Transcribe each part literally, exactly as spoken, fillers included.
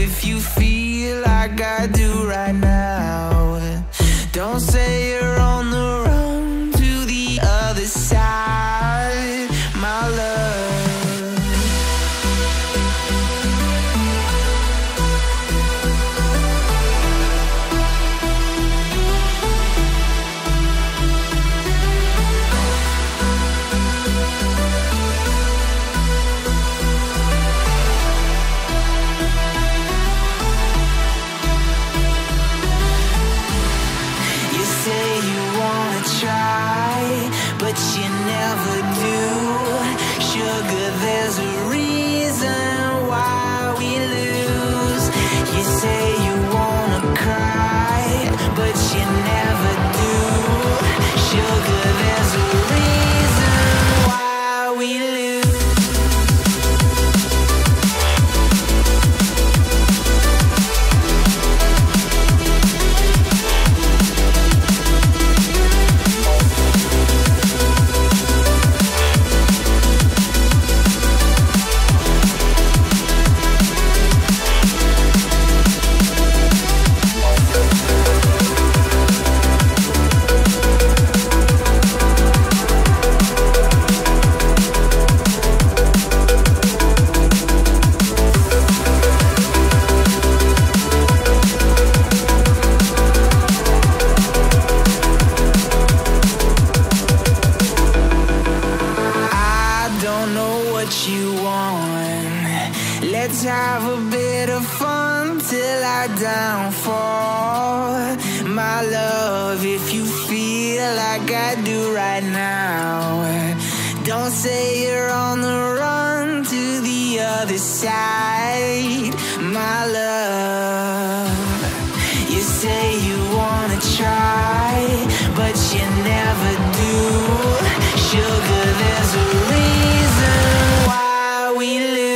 if you feel like I do right now. Don't say you're on the run to the other side, my love. But you never do. Sugar, there's a reason why we lose. You say you wanna cry, but you never do. Sugar, there's a reason why we lose. Let's have a bit of fun till I downfall, my love. If you feel like I do right now, don't say you're on the run to the other side, my love. You say you wanna try, but you never do. Sugar, there's a reason why we lose.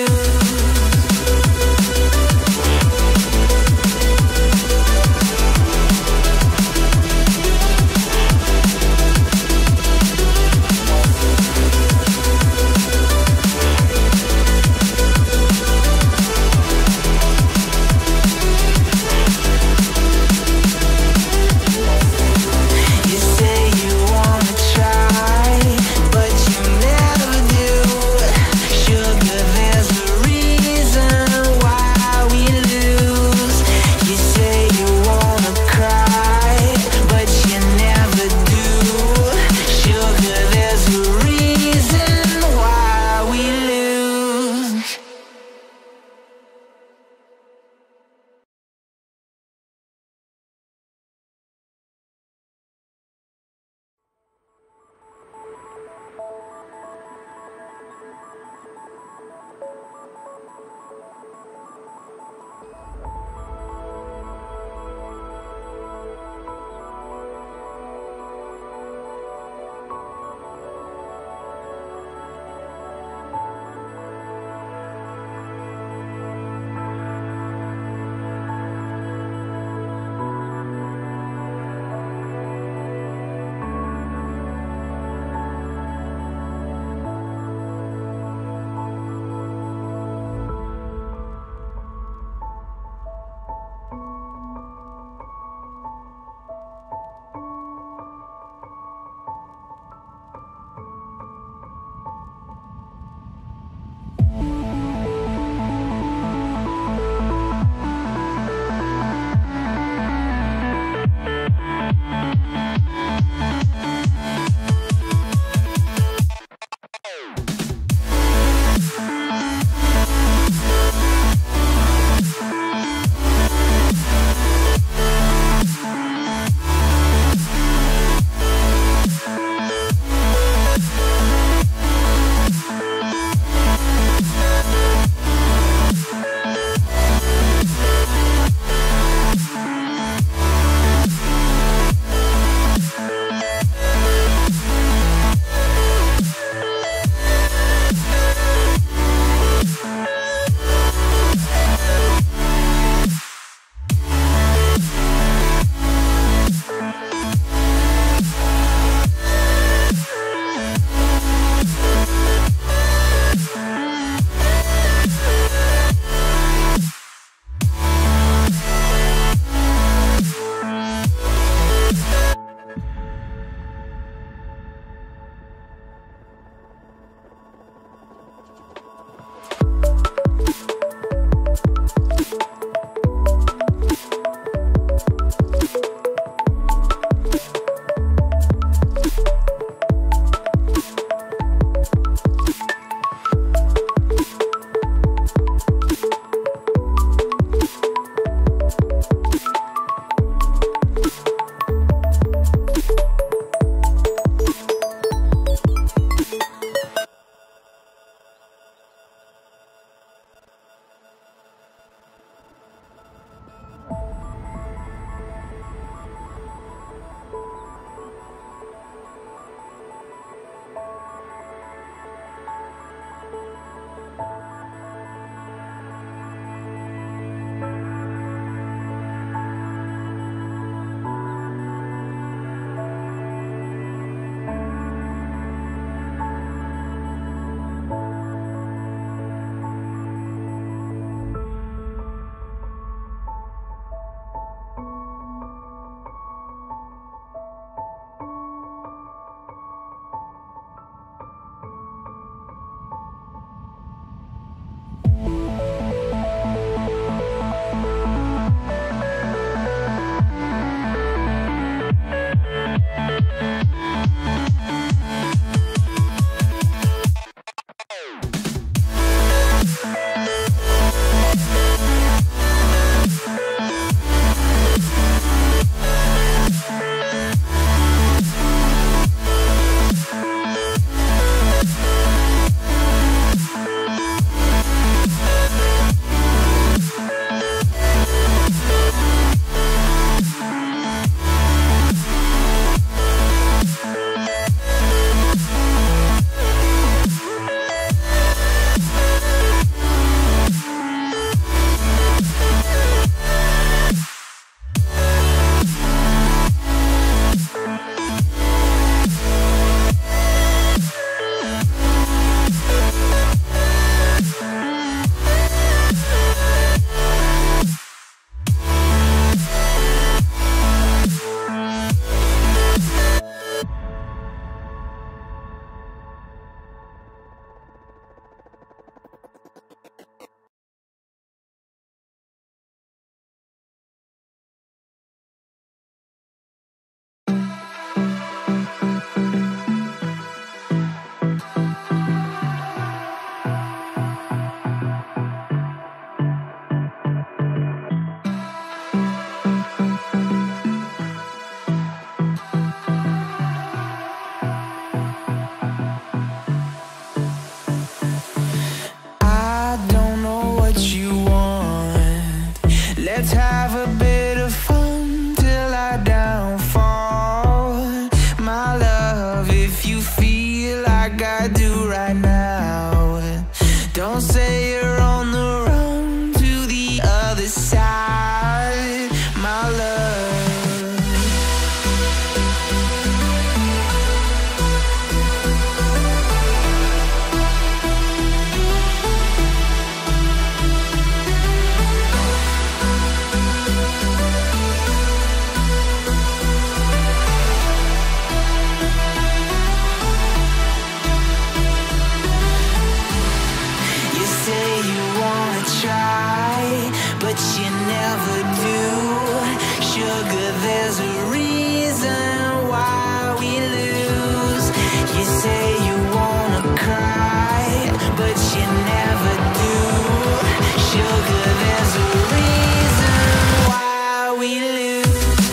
but you never do. Sugar, there's a reason why we lose. You say you wanna cry, but you never do. Sugar, there's a reason why we lose.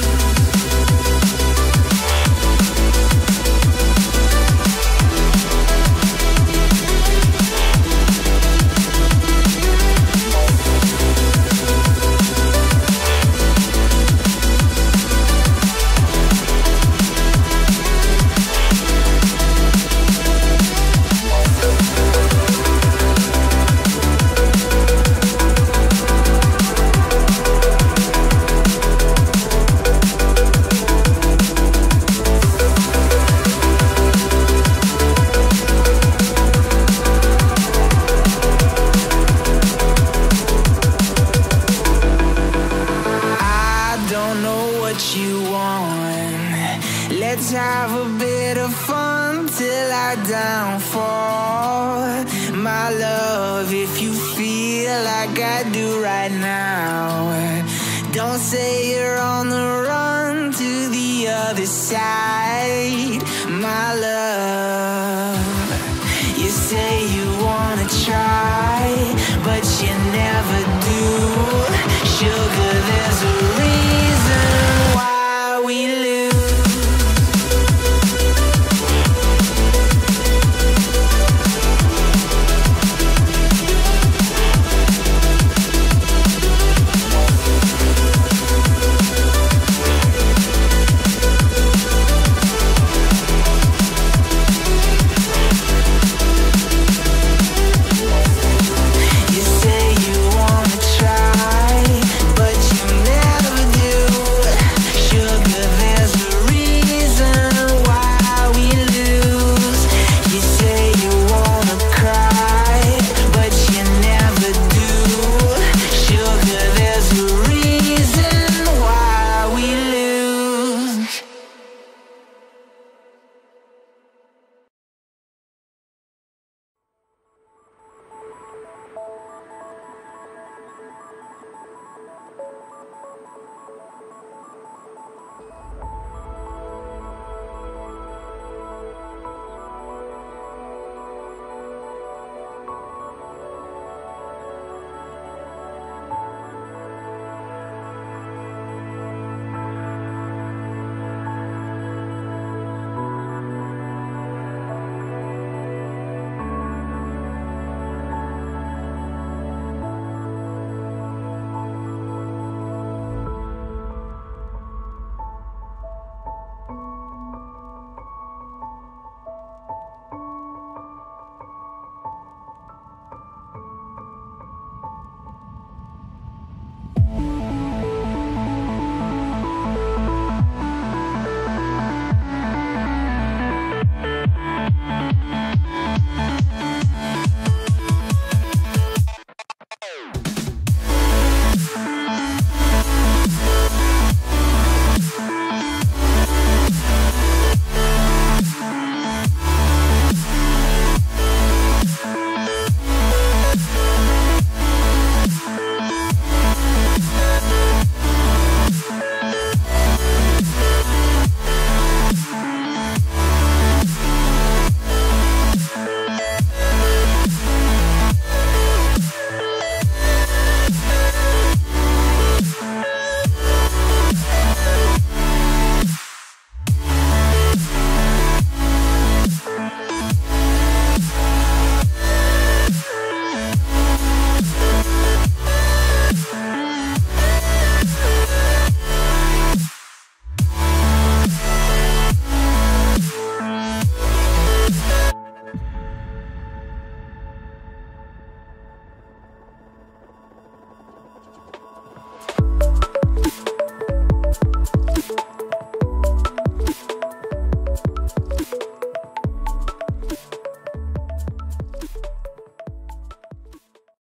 You want. Let's have a bit of fun till I downfall. My love, if you feel like I do right now, don't say you're on the run to the other side. My love, you say you wanna try,